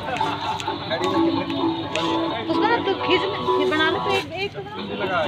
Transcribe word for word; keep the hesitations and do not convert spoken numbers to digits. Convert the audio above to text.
उसमें ना तू खींच में बना ले तो एक एक तो बना।